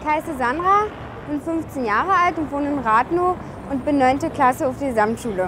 Ich heiße Sandra, bin 15 Jahre alt und wohne in Rathenow und bin 9. Klasse auf der Gesamtschule.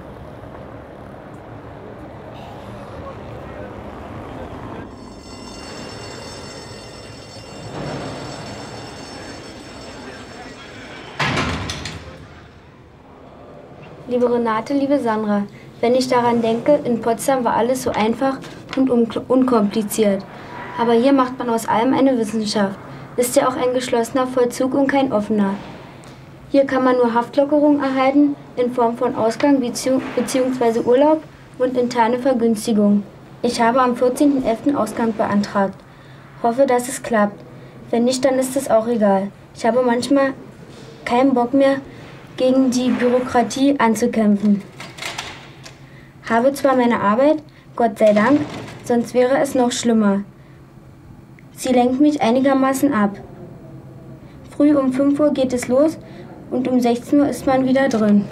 Liebe Renate, liebe Sandra, wenn ich daran denke, in Potsdam war alles so einfach und unkompliziert. Aber hier macht man aus allem eine Wissenschaft. Ist ja auch ein geschlossener Vollzug und kein offener. Hier kann man nur Haftlockerung erhalten in Form von Ausgang bzw. Urlaub und interne Vergünstigung. Ich habe am 14.11. Ausgang beantragt. Hoffe, dass es klappt. Wenn nicht, dann ist es auch egal. Ich habe manchmal keinen Bock mehr, gegen die Bürokratie anzukämpfen. Habe zwar meine Arbeit, Gott sei Dank, sonst wäre es noch schlimmer. Sie lenkt mich einigermaßen ab. Früh um 5 Uhr geht es los und um 16 Uhr ist man wieder drin.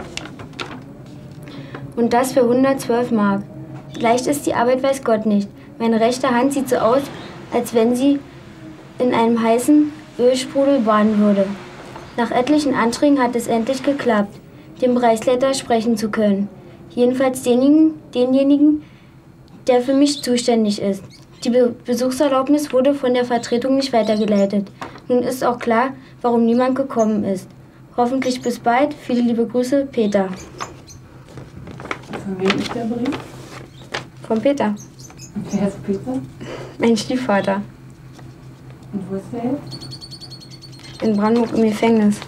Und das für 112 Mark. Leicht ist die Arbeit, weiß Gott nicht. Meine rechte Hand sieht so aus, als wenn sie in einem heißen Ölsprudel baden würde. Nach etlichen Anträgen hat es endlich geklappt, den Bereichsleiter sprechen zu können. Jedenfalls denjenigen, der für mich zuständig ist. Die Besuchserlaubnis wurde von der Vertretung nicht weitergeleitet. Nun ist auch klar, warum niemand gekommen ist. Hoffentlich bis bald. Viele liebe Grüße, Peter. Von wem ist der Brief? Von Peter. Und wer ist Peter? Mein Stiefvater. Und wo ist der jetzt? In Brandenburg im Gefängnis.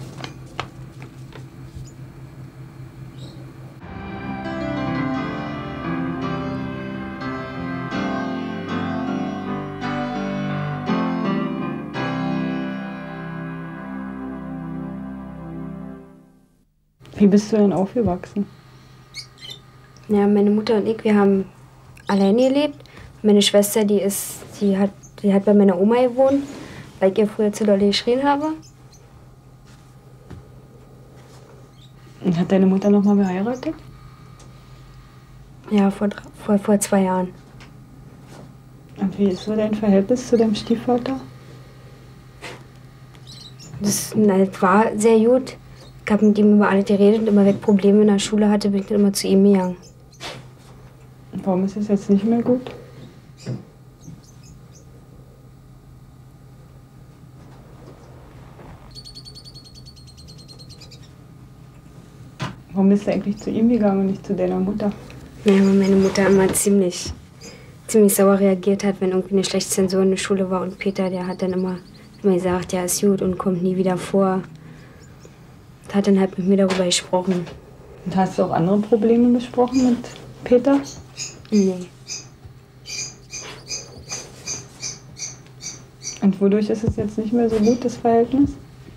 Wie bist du denn aufgewachsen? Ja, meine Mutter und ich, wir haben alleine gelebt. Meine Schwester, die hat bei meiner Oma gewohnt, weil ich ihr früher zu doll geschrien habe. Und hat deine Mutter noch mal geheiratet? Ja, vor 2 Jahren. Und wie ist so dein Verhältnis zu deinem Stiefvater? Das war sehr gut. Ich habe mit ihm über alles geredet und immer, wenn ich Probleme in der Schule hatte, bin ich dann immer zu ihm gegangen. Und warum ist es jetzt nicht mehr gut? Warum bist du eigentlich zu ihm gegangen und nicht zu deiner Mutter? Ja, weil meine Mutter immer ziemlich sauer reagiert hat, wenn irgendwie eine schlechte Zensur in der Schule war. Und Peter, der hat dann immer gesagt, ja, ist gut und kommt nie wieder vor. Und hat dann halt mit mir darüber gesprochen. Und hast du auch andere Probleme besprochen mit Peter? Nee. Und wodurch ist es jetzt nicht mehr so gut, das Verhältnis?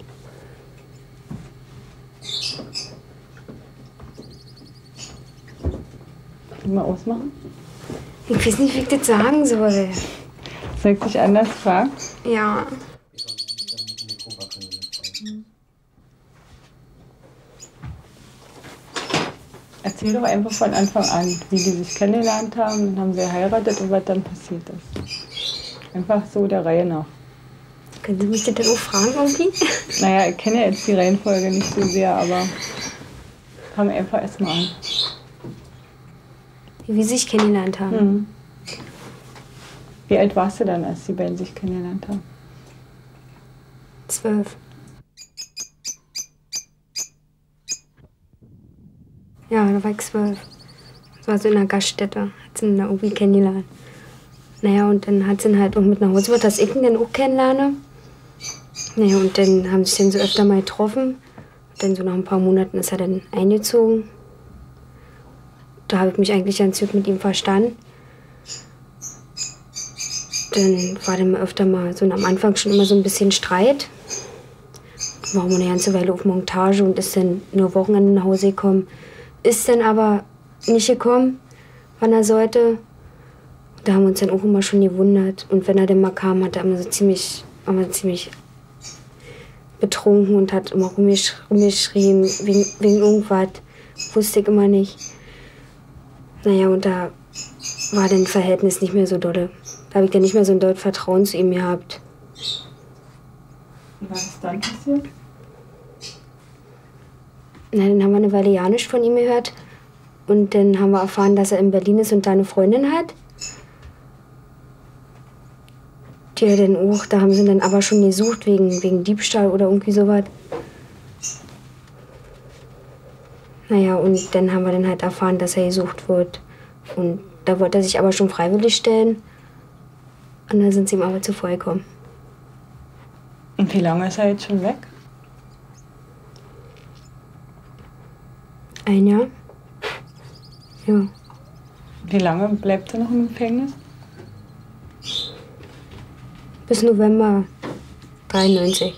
Mal ausmachen? Ich weiß nicht, wie ich das sagen soll. Soll ich dich anders fragen? Ja. Erzähl doch einfach von Anfang an, wie die sich kennengelernt haben, dann haben sie geheiratet und was dann passiert ist. Einfach so der Reihe nach. Können Sie mich das denn auch fragen irgendwie? Naja, ich kenne ja jetzt die Reihenfolge nicht so sehr, aber fangen wir einfach erstmal an. Wie sie sich kennengelernt haben. Mhm. Wie alt warst du dann, als die beiden sich kennengelernt haben? 12. Ja, da war ich 12. Das war so in einer Gaststätte. Hat sie ihn da irgendwie kennengelernt. Naja, und dann hat sie ihn halt auch mit nach Hause gebracht, dass ich ihn dann auch kennenlerne. Naja, und dann haben sie sich dann so öfter mal getroffen. Und dann so nach ein paar Monaten ist er dann eingezogen. Da habe ich mich eigentlich ganz gut mit ihm verstanden. Dann war dann öfter mal so am Anfang schon immer so ein bisschen Streit. War eine ganze Weile auf Montage und ist dann nur Wochenende nach Hause gekommen. Ist dann aber nicht gekommen, wann er sollte. Da haben wir uns dann auch immer schon gewundert. Und wenn er dann mal kam, hat er immer so ziemlich betrunken und hat immer rumgeschrien wegen irgendwas. Wusste ich immer nicht. Naja, und da war dann das Verhältnis nicht mehr so dolle. Da habe ich dann nicht mehr so ein doll Vertrauen zu ihm gehabt. Und was ist dann passiert? Na, dann haben wir eine Weile ja nichts von ihm gehört. Und dann haben wir erfahren, dass er in Berlin ist und da eine Freundin hat. Die er dann auch, da haben sie ihn dann aber schon gesucht wegen Diebstahl oder irgendwie sowas. Naja, und dann haben wir dann halt erfahren, dass er gesucht wird. Und da wollte er sich aber schon freiwillig stellen. Und dann sind sie ihm aber zuvor gekommen. Und wie lange ist er jetzt schon weg? Ein Jahr. Ja. Wie lange bleibt er noch im Gefängnis? Bis November 93.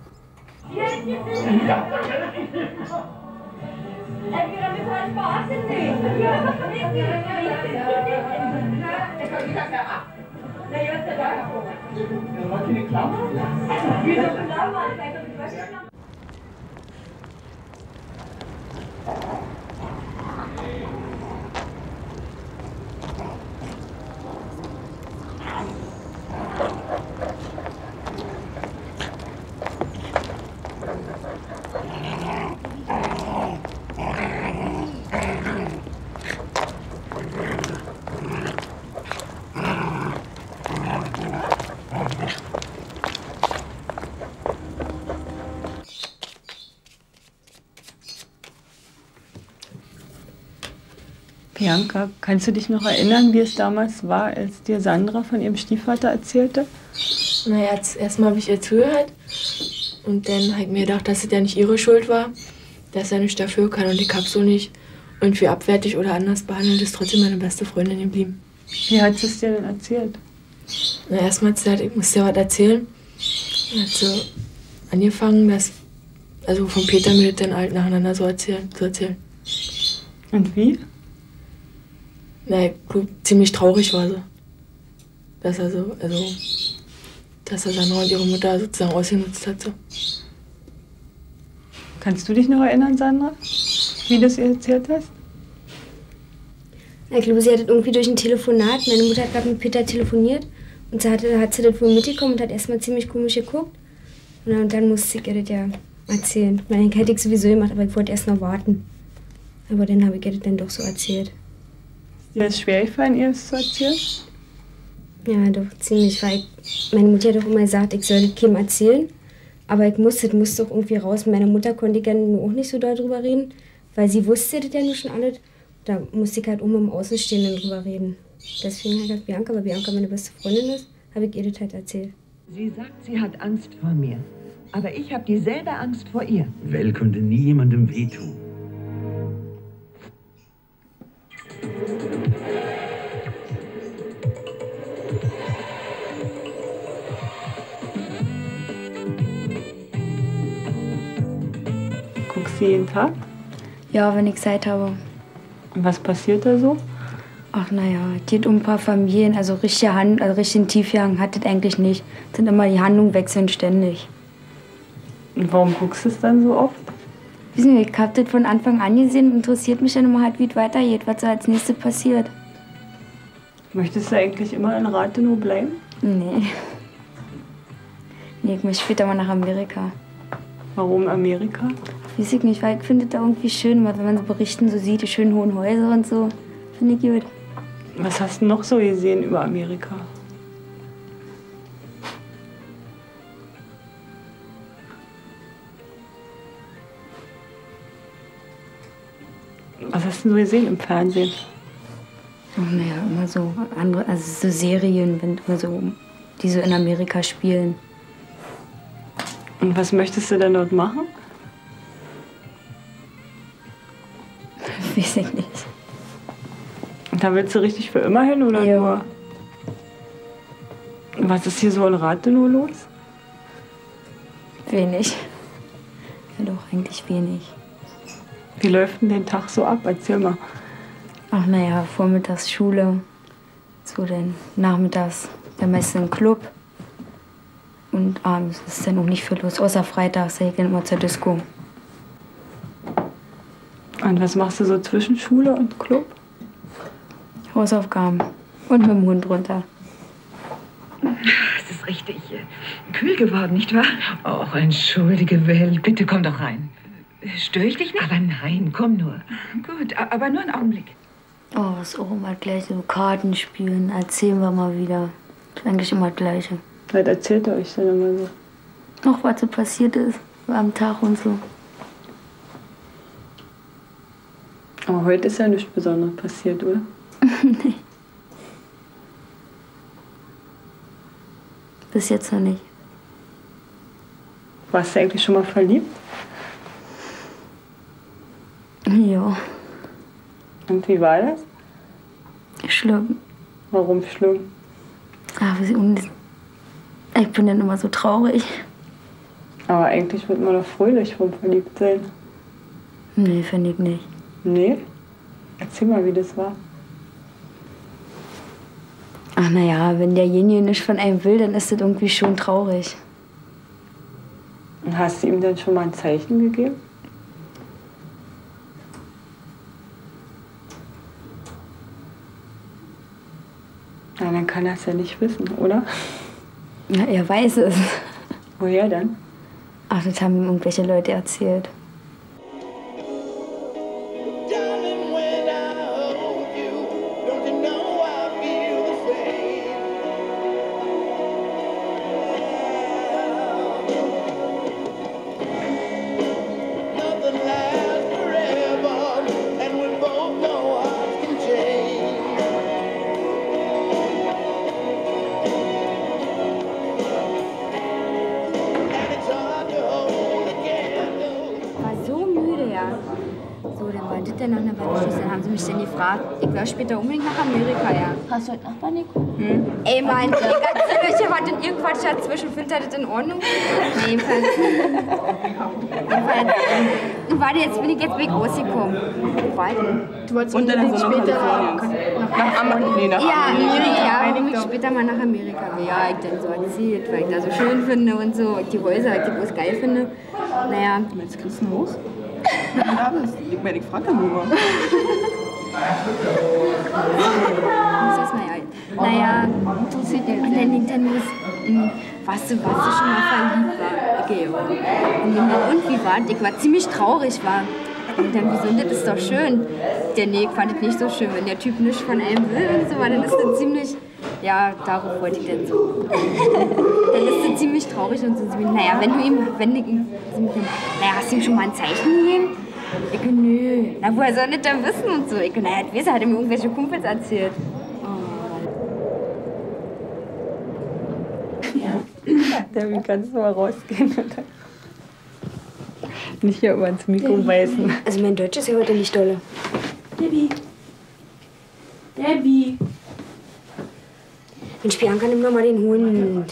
Bianca, kannst du dich noch erinnern, wie es damals war, als dir Sandra von ihrem Stiefvater erzählte? Naja, erstmal habe ich ihr zugehört und dann habe ich mir gedacht, dass es ja nicht ihre Schuld war, dass er nicht dafür kann und ich habe so nicht irgendwie abwertig oder anders behandelt, ist trotzdem meine beste Freundin geblieben. Wie hat sie es dir denn erzählt? Na, erstmal hat sie gesagt, ich muss dir was erzählen. Dann hat sie angefangen, also von Peter mir das dann halt nacheinander zu erzählen. Und wie? Na, ich glaub, ziemlich traurig war sie. Dass er Sandra und ihre Mutter sozusagen ausgenutzt hat. So. Kannst du dich noch erinnern, Sandra, wie du es ihr erzählt hast? Ich glaube, sie hat das irgendwie durch ein Telefonat. Meine Mutter hat gerade mit Peter telefoniert und hat sie das wohl mitbekommen und hat erstmal ziemlich komisch geguckt. Und dann musste ich ihr das ja erzählen. Ich meine, hätte ich sowieso gemacht, aber ich wollte erst noch warten. Aber dann habe ich ihr das dann doch so erzählt. Dir ist schwer gefallen, ihr es zu erzählen? Ja, doch, ziemlich. Weil meine Mutter hat doch immer gesagt, ich soll das keinem erzählen. Aber das musste doch irgendwie raus. Mit meiner Mutter konnte ich ja auch nicht so darüber reden, weil sie wusste das ja nur schon alles. Da musste ich halt auch mit dem Außenstehenden drüber reden. Deswegen halt hat Bianca, weil Bianca meine beste Freundin ist, habe ich ihr das halt erzählt. Sie sagt, sie hat Angst vor mir. Aber ich habe dieselbe Angst vor ihr. Well könnte nie jemandem wehtun. Guckst du jeden Tag? Ja, wenn ich Zeit habe. Und was passiert da so? Ach naja, es geht um ein paar Familien, also richtigen Tiefgang hat das eigentlich nicht. Es sind immer die Handlungen wechseln ständig. Und warum guckst du es dann so oft? Wissen Sie, ich habe das von Anfang an gesehen und interessiert mich dann immer halt, wie es weitergeht, was so als nächstes passiert. Möchtest du eigentlich immer in Rathenow bleiben? Nee. Nee, ich möchte später mal nach Amerika. Warum Amerika? Weiß ich nicht, weil ich finde das da irgendwie schön, wenn man so Berichten so sieht, die schönen hohen Häuser und so. Finde ich gut. Was hast du noch so gesehen über Amerika? Was hast du so gesehen im Fernsehen? Ach, naja, immer so andere, also so Serien, immer so, die so in Amerika spielen. Und was möchtest du denn dort machen? Weiß ich nicht. Und da willst du richtig für immer hin oder Ja. nur? Was ist hier so in Rathenow los? Wenig. Ja doch, eigentlich wenig. Wie läuft denn den Tag so ab? Erzähl mal. Ach naja, vormittags Schule, so dann nachmittags dann meistens im Club. Und abends ist dann auch nicht viel los, außer freitags, da gehe ich dann immer zur Disco. Und was machst du so zwischen Schule und Club? Hausaufgaben und mit dem Hund runter. Es ist ist richtig kühl geworden, nicht wahr? Och, entschuldige, Will. Bitte komm doch rein. Störe ich dich nicht? Aber nein, komm nur. Gut, aber nur einen Augenblick. Oh, was Oma gleich so Karten spielen. Erzählen wir mal wieder. Das ist eigentlich immer das Gleiche. Was erzählt ihr euch denn immer so? Noch was so passiert ist. Am Tag und so. Aber heute ist ja nichts Besonderes passiert, oder? Nee. Bis jetzt noch nicht. Warst du eigentlich schon mal verliebt? Ja, Und wie war das? schlimm. Warum schlimm? Ach, ich bin dann immer so traurig. Aber eigentlich wird man doch fröhlich vom Verliebtsein. Nee, finde ich nicht. Nee? Erzähl mal, wie das war. Ach naja, wenn derjenige nicht von einem will, dann ist das irgendwie schon traurig. Und hast du ihm dann schon mal ein Zeichen gegeben? Na, dann kann er es ja nicht wissen, oder? Ja, er weiß es. Woher dann? Ach, das haben ihm irgendwelche Leute erzählt. Nach einer Weile Schluss, dann haben sie mich dann gefragt, ich will später unbedingt nach Amerika, ja. Hast du heute Nachbarn, Nico? Ey, Mann, ich erzähle euch was und ihr quatscht dazwischen. Findet ihr das in Ordnung? Nee, jedenfalls. Warte, jetzt bin ich rausgekommen. Wo war ich denn? Du wolltest unbedingt später nach Amerika. Ja, Amerika. Warum ich später mal nach Amerika will. Ja, ich dann so erzählt, weil ich da so schön finde und so. Die Häuser, weil ich die bloß geil finde. Naja. Jetzt kriegst du ein Haus? Wenn du da bist. Ich werde dich fragen, Mama. Naja, und dann liegt dann los, warst du schon mal verliebt war? Okay, und wie war das? Ich war ziemlich traurig, war. Und dann, wieso, das ist doch schön. Der nee, ich fand es nicht so schön, wenn der Typ nicht von einem will und so, dann ist das ziemlich, ja, darauf wollte ich denn so. Dann ist das ziemlich traurig und so, naja, hast du ihm schon mal ein Zeichen gegeben? Ich so, nö, na, woher soll das denn wissen und so? Ich so, naja, das hat ihm irgendwelche Kumpels erzählt. Ja, wie kannst du mal rausgehen? Nicht hier über ins Mikro beißen. Also mein Deutsch ist ja heute nicht dolle. Debbie. Mensch, Bianca, nimm doch mal den Hund.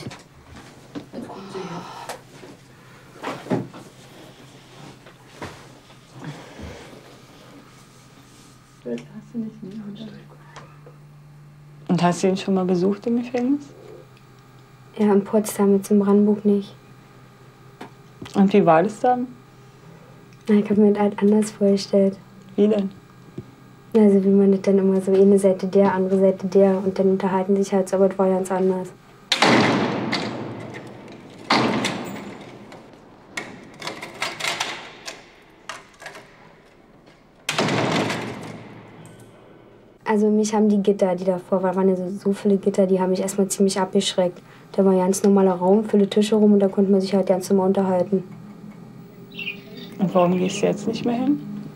Und hast du ihn schon mal besucht im Gefängnis? Ja, in Potsdam, jetzt in Brandenburg nicht. Und wie war das dann? Na, ich habe mir das halt anders vorgestellt. Wie denn? Also wie man das dann immer so, eine Seite der, andere Seite der und dann unterhalten sich halt so, aber das war ganz anders. Also mich haben die Gitter, die davor waren ja so viele Gitter, die haben mich erstmal ziemlich abgeschreckt. Da war ein ganz normaler Raum, viele Tische rum und da konnte man sich halt ganz normal unterhalten. Und warum gehst du jetzt nicht mehr hin?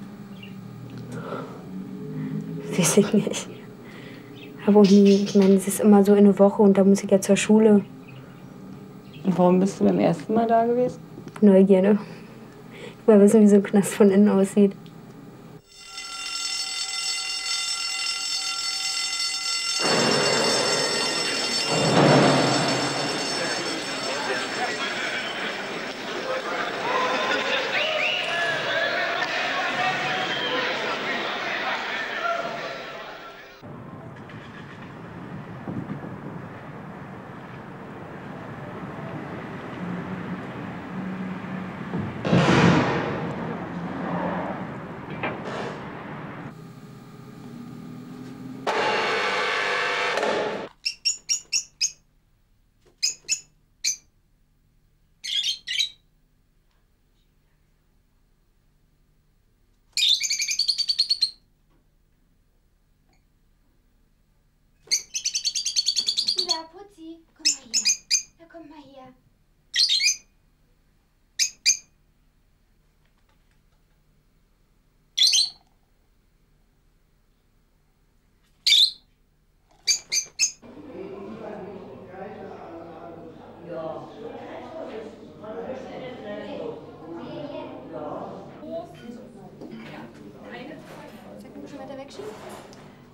Weiß ich nicht. Aber auch nie, ich meine, es ist immer so eine Woche und da muss ich ja zur Schule. Und warum bist du beim ersten Mal da gewesen? Neugierde. Ich will wissen, wie so ein Knast von innen aussieht.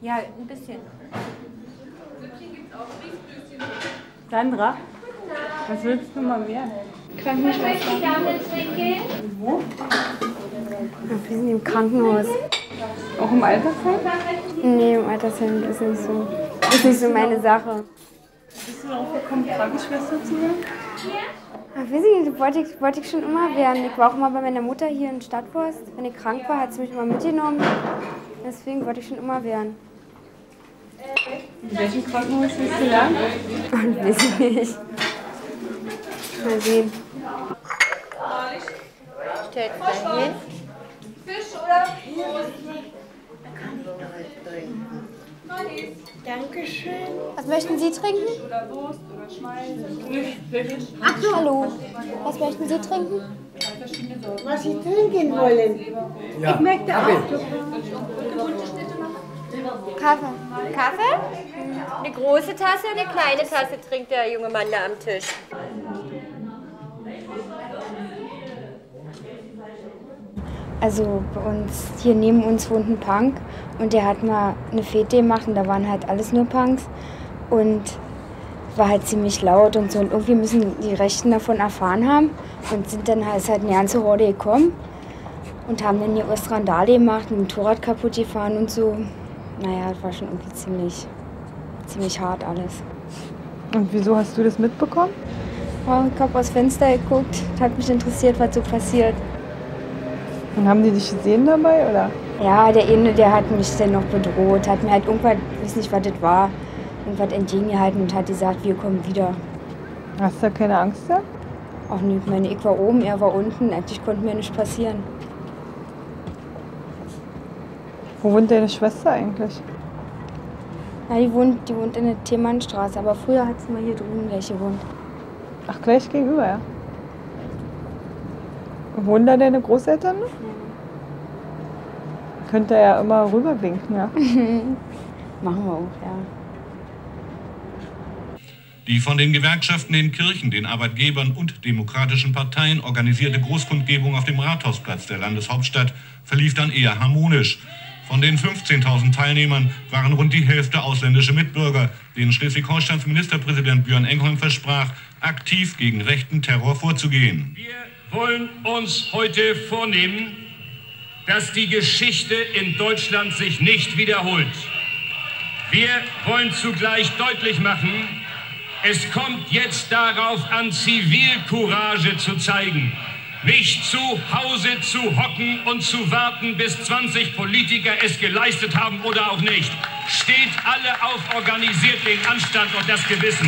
Ja, ein bisschen. Sandra, was willst du mal mehr? Krankenschwester. Wo? Wir sind im Krankenhaus. Auch im Altersheim? Nee, im Altersheim ist nicht so meine Sache. Bist du darauf gekommen, Krankenschwester zu werden? Ach, weiß ich nicht, wollte ich schon immer werden. Ich war auch immer bei meiner Mutter hier in Stadtforst. Wenn ich krank war, hat sie mich immer mitgenommen. Deswegen wollte ich schon immer werden. In welchem Krankenhaus willst du lernen? Weiß ich nicht. Mal sehen. Stellt da hin. Fisch oder Dankeschön. Was möchten Sie trinken? Oder Wurst oder Schmalz. Fisch. Ach, hallo. Was möchten Sie trinken? Was Sie trinken wollen? Ja. Ich möchte auch. Kaffee. Kaffee? Eine große Tasse, eine kleine Tasse trinkt der junge Mann da am Tisch. Also bei uns, hier neben uns wohnt ein Punk und der hat mal eine Fete gemacht und da waren halt alles nur Punks und war halt ziemlich laut und so und irgendwie müssen die Rechten davon erfahren haben und sind dann halt eine ganze Horde gekommen und haben dann hier Randale gemacht, mit dem Motorrad kaputt gefahren und so. Naja, das war schon irgendwie ziemlich hart alles. Und wieso hast du das mitbekommen? Oh, ich habe aus Fenster geguckt, hat mich interessiert, was so passiert. Und haben die dich gesehen dabei, oder? Ja, der eine, der hat mich dann noch bedroht, hat mir halt irgendwas, ich weiß nicht, was das war, irgendwas entgegengehalten und hat gesagt, wir kommen wieder. Hast du da keine Angst da? Ach nee, ich meine, ich war oben, er war unten, eigentlich konnte mir nichts passieren. Wo wohnt deine Schwester eigentlich? Ja, die wohnt in der Themannstraße, aber früher hat sie mal hier drüben gleich gewohnt. Ach, gleich gegenüber, ja? Wohnen da deine Großeltern noch? Ja. Könnt ihr ja immer rüberwinken, ja? Machen wir auch, ja. Die von den Gewerkschaften, den Kirchen, den Arbeitgebern und demokratischen Parteien organisierte Großkundgebung auf dem Rathausplatz der Landeshauptstadt verlief dann eher harmonisch. Von den 15.000 Teilnehmern waren rund die Hälfte ausländische Mitbürger, denen Schleswig-Holsteins Ministerpräsident Björn Engholm versprach, aktiv gegen rechten Terror vorzugehen. Wir wollen uns heute vornehmen, dass die Geschichte in Deutschland sich nicht wiederholt. Wir wollen zugleich deutlich machen, es kommt jetzt darauf an, Zivilcourage zu zeigen. Nicht zu Hause zu hocken und zu warten, bis 20 Politiker es geleistet haben oder auch nicht. Steht alle auf, organisiert den Anstand und das Gewissen.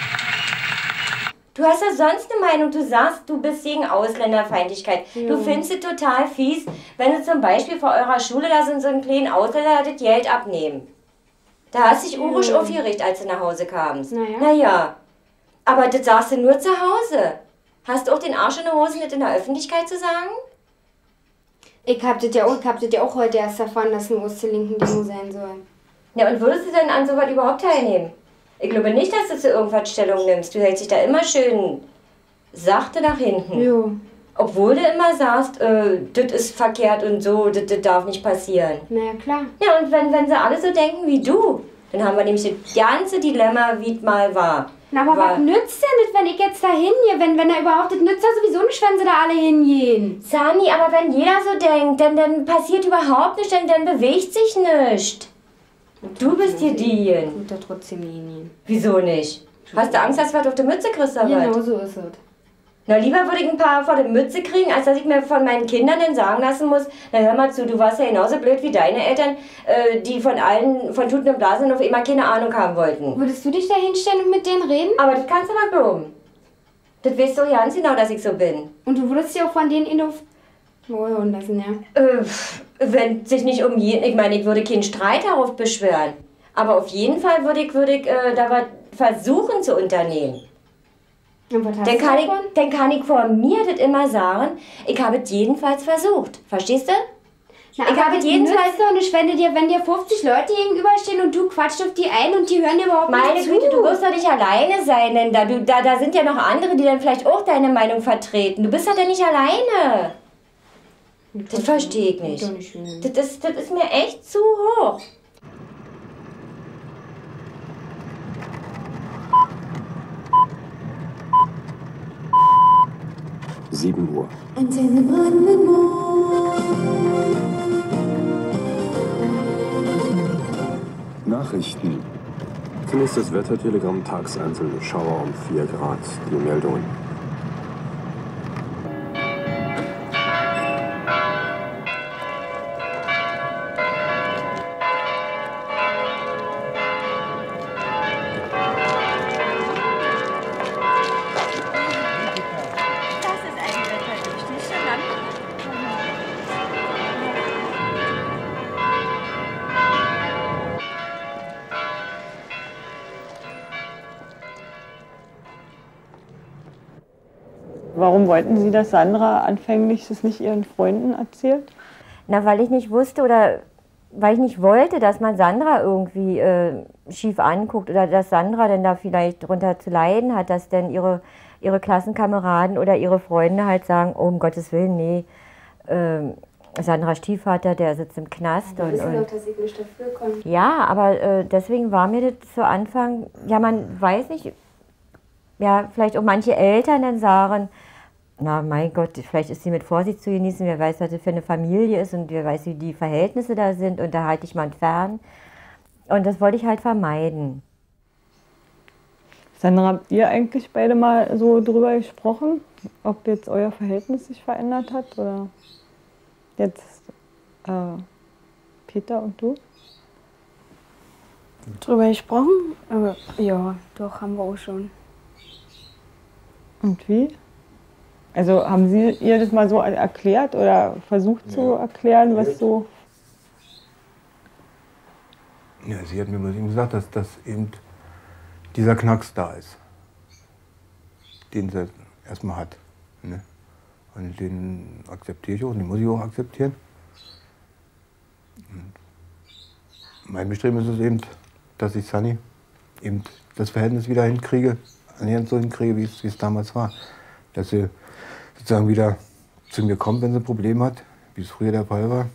Du hast ja sonst eine Meinung, du sagst, du bist gegen Ausländerfeindlichkeit. Ja. Du findest es total fies, wenn du zum Beispiel vor eurer Schule da so einen kleinen Ausländer das Geld abnehmen. Da hast du dich urisch aufgeregt, als du nach Hause kamst. Naja, aber das sagst du nur zu Hause. Hast du auch den Arsch in der Hose, nicht in der Öffentlichkeit zu sagen? Ich hab das ja auch heute erst erfahren, dass ein Ostseelinken Demo sein soll. Ja, und würdest du denn an sowas überhaupt teilnehmen? Ich glaube nicht, dass du zu irgendwas Stellung nimmst. Du hältst dich da immer schön sachte nach hinten. Jo. Obwohl du immer sagst, das ist verkehrt und so, das darf nicht passieren. Na ja, klar. Ja, und wenn sie alle so denken wie du, dann haben wir nämlich das ganze Dilemma, wie es mal war. Na, aber was nützt denn das, wenn ich jetzt da hingehe? Wenn er überhaupt, das nützt ja sowieso nicht, wenn sie da alle hingehen. Sani, aber wenn jeder so denkt, dann passiert überhaupt nichts, dann bewegt sich nichts. Du bist hier die. Tut er trotzdem hingehen. Wieso nicht? Hast du Angst, dass du was auf die Mütze kriegst? Genau so ist es. Na, lieber würde ich ein paar vor der Mütze kriegen, als dass ich mir von meinen Kindern dann sagen lassen muss, na hör mal zu, du warst ja genauso blöd wie deine Eltern, die von allen, von Tuten und Blasen auf immer keine Ahnung haben wollten. Würdest du dich da hinstellen und mit denen reden? Aber das kannst du mal glauben. Das weißt du ganz genau, dass ich so bin. Und du würdest dich auch von denen in auf hören lassen, ja? Wenn sich nicht um jeden, ich meine, ich würde keinen Streit darauf beschwören. Aber auf jeden Fall würde ich da was versuchen zu unternehmen. Und was hast dann kann ich vor mir das immer sagen, ich habe es jedenfalls versucht. Verstehst du? Na, ich habe jedenfalls doch nicht, wenn dir 50 Leute gegenüberstehen und du quatscht auf die ein und die hören dir überhaupt nicht zu. Meine Güte, du wirst doch nicht alleine sein, denn da sind ja noch andere, die dann vielleicht auch deine Meinung vertreten. Du bist doch nicht alleine. Das verstehe ich nicht. Das ist mir echt zu hoch. 7 Uhr. Antenne Brandenburg. Nachrichten. Zunächst das Wettertelegramm tagseinzeln. Schauer um 4 Grad. Die Meldungen. Warum wollten Sie, dass Sandra anfänglich das nicht ihren Freunden erzählt? Na, weil ich nicht wusste oder weil ich nicht wollte, dass man Sandra irgendwie schief anguckt oder dass Sandra denn da vielleicht drunter zu leiden hat, dass denn ihre Klassenkameraden oder ihre Freunde halt sagen, oh, um Gottes Willen, nee, Sandras Stiefvater, der sitzt im Knast. Wir wissen doch, dass ich nicht dafür konnte. Ja, aber deswegen war mir das zu Anfang, ja, man weiß nicht, ja, vielleicht auch manche Eltern dann sagen, na mein Gott, vielleicht ist sie mit Vorsicht zu genießen, wer weiß, was das für eine Familie ist und wer weiß, wie die Verhältnisse da sind und da halte ich mal fern. Und das wollte ich halt vermeiden. Sandra, habt ihr eigentlich beide mal so drüber gesprochen, ob jetzt euer Verhältnis sich verändert hat oder jetzt Peter und du? Drüber gesprochen? Aber ja, doch, haben wir auch schon. Und wie? Also haben Sie ihr das mal so erklärt oder versucht zu erklären, was so... Ja, sie hat mir mal eben gesagt, dass eben dieser Knacks da ist, den sie erstmal hat. Ne? Und den akzeptiere ich auch, den muss ich auch akzeptieren. Und mein Bestreben ist es eben, dass ich Sunny eben das Verhältnis wieder hinkriege, annähernd so hinkriege, wie es damals war. Dass sie sozusagen wieder zu mir kommt, wenn sie ein Problem hat, wie es früher der Fall war.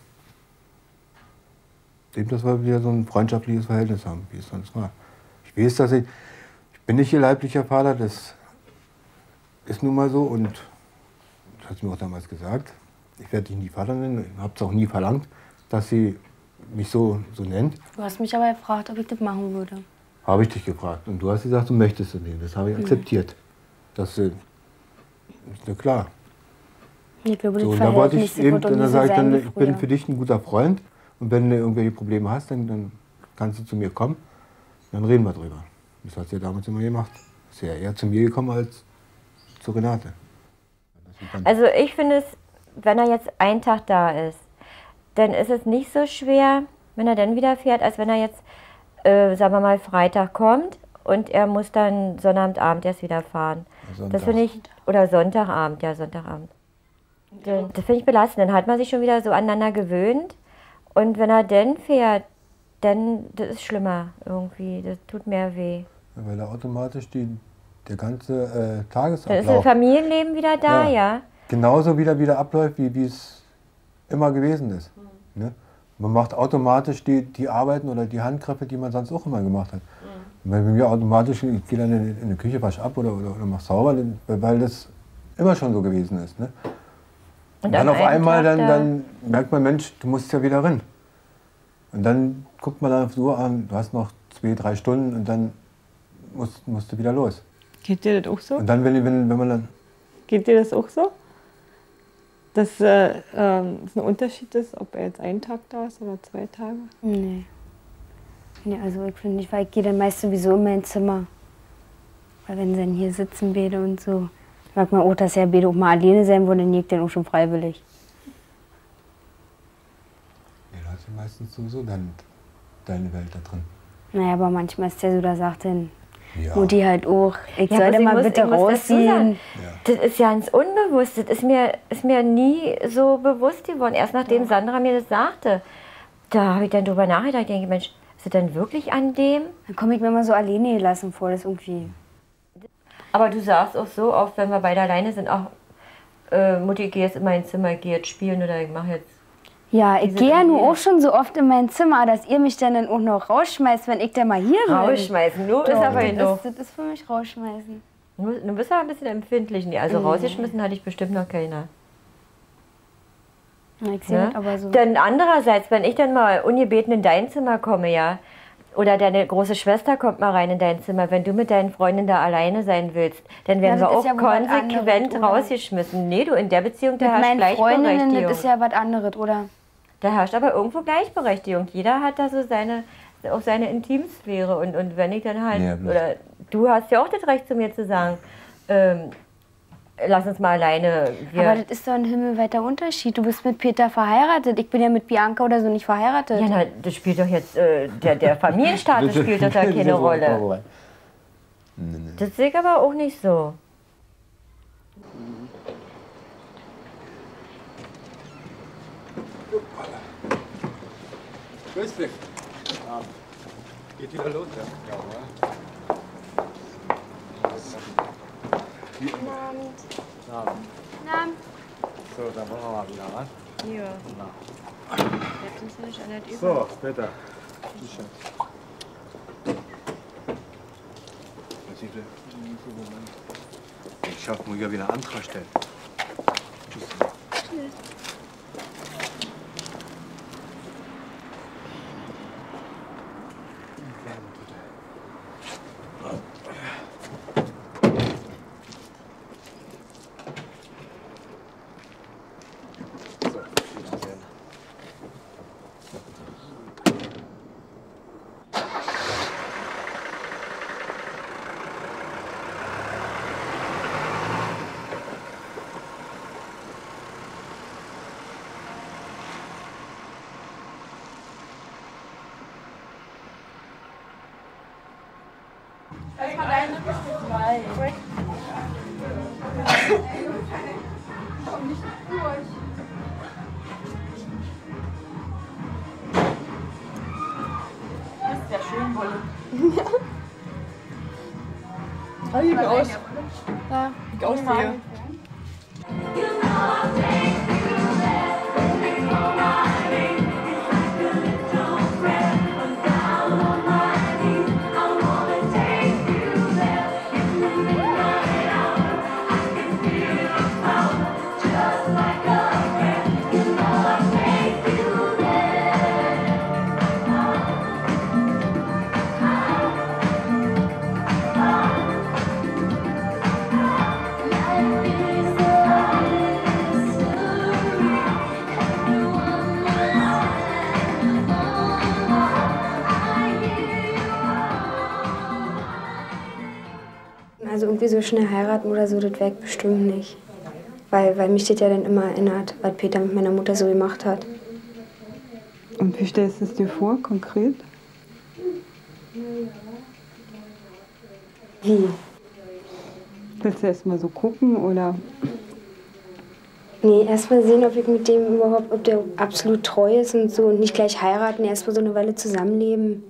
Eben, dass wir wieder so ein freundschaftliches Verhältnis haben, wie es sonst war. Ich weiß, dass ich bin nicht ihr leiblicher Vater, das ist nun mal so und das hat sie mir auch damals gesagt. Ich werde dich nie Vater nennen, ich habe es auch nie verlangt, dass sie mich so nennt. Du hast mich aber gefragt, ob ich das machen würde. Habe ich dich gefragt und du hast gesagt, du möchtest es nicht. Das habe ich akzeptiert. Das ist ja klar. Ich glaube, so, und da wollte ich eben, dann sage ich dann, ich bin für dich ein guter Freund und wenn du irgendwelche Probleme hast, dann kannst du zu mir kommen, dann reden wir drüber. Das hat sie ja damals immer gemacht. Ist ja eher zu mir gekommen als zu Renate. Also ich finde es, wenn er jetzt einen Tag da ist, dann ist es nicht so schwer, wenn er dann wieder fährt, als wenn er jetzt, sagen wir mal, Freitag kommt und er muss dann Sonnabendabend erst wieder fahren. Sonntag. Das finde ich, oder Sonntagabend, ja, Sonntagabend. Das finde ich belastend. Dann hat man sich schon wieder so aneinander gewöhnt. Und wenn er dann fährt, dann das ist schlimmer irgendwie. Das tut mehr weh. Ja, weil da automatisch der ganze Tagesablauf... Dann ist das Familienleben wieder da, ja. Genauso wieder abläuft, wie es immer gewesen ist. Ne? Man macht automatisch die Arbeiten oder die Handgriffe, die man sonst auch immer gemacht hat. Und wenn mir automatisch, ich gehe dann in die Küche, wasche ab oder mach sauber, weil das immer schon so gewesen ist. Ne? Und dann auf einmal dann merkt man, Mensch, du musst ja wieder rein. Und dann guckt man dann auf die Uhr an, du hast noch 2-3 Stunden und dann musst du wieder los. Geht dir das auch so? Und dann, wenn man dann... Geht dir das auch so? Dass es ein Unterschied ist, ob er jetzt einen Tag da ist oder 2 Tage? Nee. Nee, also ich finde nicht, weil ich gehe dann meist sowieso in mein Zimmer. Weil wenn sie dann hier sitzen, beide und so, sagt man auch, dass ja beide auch mal alleine sein wollen, dann liegt dann auch schon freiwillig. Ja, da hast du meistens sowieso deine Welt da drin. Naja, aber manchmal ist ja so, da sagt dann Mutti halt auch, ich sollte also mal bitte rausziehen. Das ist ja ins Unbewusste, das ist mir nie so bewusst geworden. Erst nachdem Sandra mir das sagte, da habe ich dann drüber nachgedacht, ich denke, Mensch, ist das denn wirklich an dem? Dann komme ich mir mal so alleine gelassen vor, das irgendwie. Aber du sagst auch so oft, wenn wir beide alleine sind, ach, Mutti, ich gehe jetzt in mein Zimmer, ich gehe jetzt spielen oder ich mache jetzt... Ja, ich gehe ja nur auch schon so oft in mein Zimmer, dass ihr mich dann auch noch rausschmeißt, wenn ich dann mal hier bin. Rausschmeißen, nur ist aber genug. Das ist für mich rausschmeißen. Du bist aber ein bisschen empfindlich. Also rausgeschmissen hatte ich bestimmt noch keiner. Ich sehe das aber so. Denn andererseits, wenn ich dann mal ungebeten in dein Zimmer komme, ja, oder deine große Schwester kommt mal rein in dein Zimmer, wenn du mit deinen Freundinnen da alleine sein willst, dann werden wir auch konsequent rausgeschmissen. Nee, du, in der Beziehung, da herrscht Gleichberechtigung. Das ist ja was anderes, oder? Da herrscht aber irgendwo Gleichberechtigung. Jeder hat da so auch seine Intimsphäre. Und wenn ich dann halt, oder du hast ja auch das Recht zu mir zu sagen, lass uns mal alleine. Aber das ist doch ein himmelweiter Unterschied. Du bist mit Peter verheiratet. Ich bin ja mit Bianca oder so nicht verheiratet. Ja, na, das spielt doch jetzt, der Familienstatus spielt doch da keine Rolle. Das sehe ich aber auch nicht so. Grüß dich. Geht wieder los, ja? Guten Abend. Guten Abend. Guten Abend. So, dann wollen wir mal wieder ran. Ja. Jetzt sind wir nicht an der Übung. So, bitte. Schön. Ich schaff mal wieder einen Antrag stellen. Tschüss. Tschüss. Komm nicht durch. Das ist ja schön, Wolle. Ja. Ah, sieht aus. Ja. Ich aussehe. Also irgendwie so schnell heiraten oder so, das wäre bestimmt nicht. Weil mich das ja dann immer erinnert, was Peter mit meiner Mutter so gemacht hat. Und wie stellst du es dir vor, konkret? Wie? Willst du erst mal so gucken, oder? Nee, erst mal sehen, ob ich mit dem überhaupt, ob der absolut treu ist und so. Und nicht gleich heiraten, erst mal so eine Weile zusammenleben.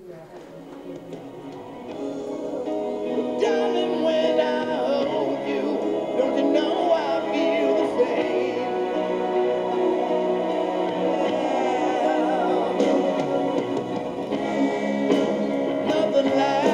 Nothing like